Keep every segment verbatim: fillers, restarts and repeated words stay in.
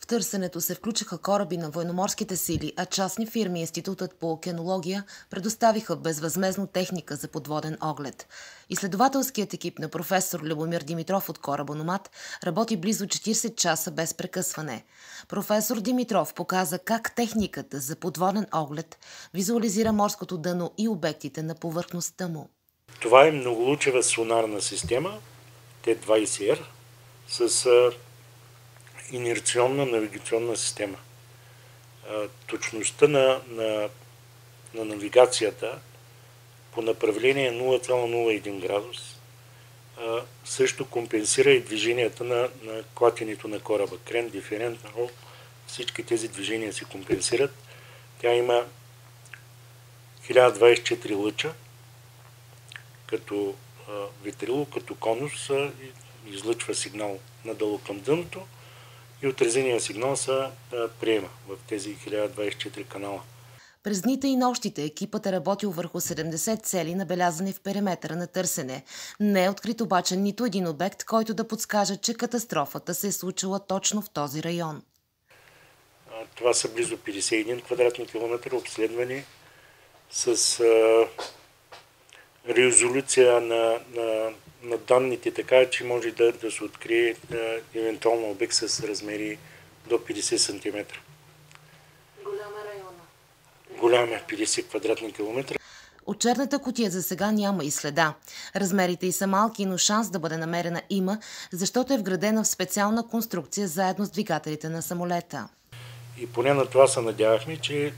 В търсенето се включиха кораби на военноморските сили, а частни фирми и Институтът по океанология предоставиха безвъзмездно техника за подводен оглед. Изследователският екип на професор Любомир Димитров от Корабономат работи близо четирийсет часа без прекъсване. Професор Димитров показа как техниката за подводен оглед визуализира морското дъно и обектите на повърхността му. Това е многолучева сонарна система Т двайсет Р с инерционна навигационна система. Точността на, на, на навигацията по направление нула цяло нула един градус също компенсира и движенията на, на клатенето на кораба. Крен, диферент, рол, всички тези движения се компенсират. Тя има хиляда двайсет и четири лъча, като ветрило, като конус, излъчва сигнал надолу към дъното и отразения сигнал се приема в тези хиляда двайсет и четири канала. През дните и нощите екипът е работил върху седемдесет цели, набелязани в периметъра на търсене. Не е открит обаче нито един обект, който да подскаже, че катастрофата се е случила точно в този район. Това са близо петдесет и един квадратни километра, обследвани с а, резолюция на, на, на данните, така че може да, да се открие а, евентуално обект с размери до петдесет сантиметра. Голяма района. Голяма, петдесет квадратни километра. От черната кутия за сега няма и следа. Размерите й са малки, но шанс да бъде намерена има, защото е вградена в специална конструкция заедно с двигателите на самолета. И поне на това се надявахме, че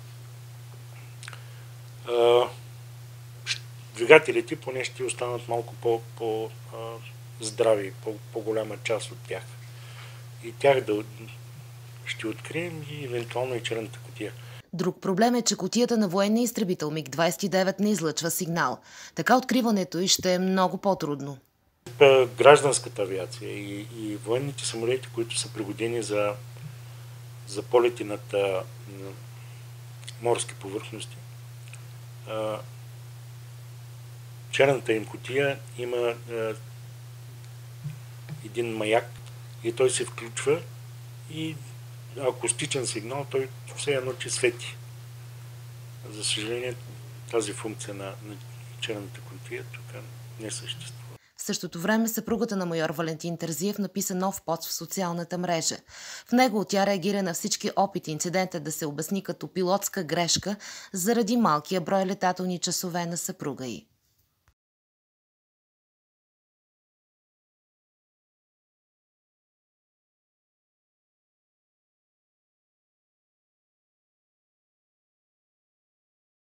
а, двигателите поне ще останат малко по-здрави, по, по-голяма част от тях. И тях да ще открием и евентуално и черната кутия. Друг проблем е, че кутията на военния изтребител Миг двайсет и девет не излъчва сигнал. Така откриването й ще е много по-трудно. Гражданската авиация и, и военните самолети, които са пригодени за, за полети над а, морски повърхности, а, черната им кутия има а, един маяк и той се включва и акустичен сигнал, той все едно, че свети. За съжаление, тази функция на, на черната кутия тук не съществува. В същото време съпругата на майор Валентин Терзиев написа нов пост в социалната мрежа. В него тя реагира на всички опити инцидента да се обясни като пилотска грешка заради малкия брой летателни часове на съпруга й.